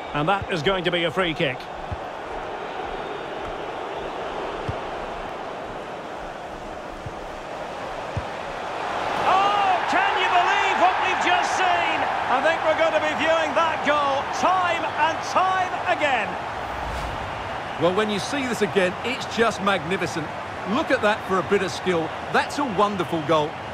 And that is going to be a free kick. Oh, can you believe what we've just seen? I think we're going to be viewing that goal time and time again. Well, when you see this again, it's just magnificent. Look at that for a bit of skill. That's a wonderful goal.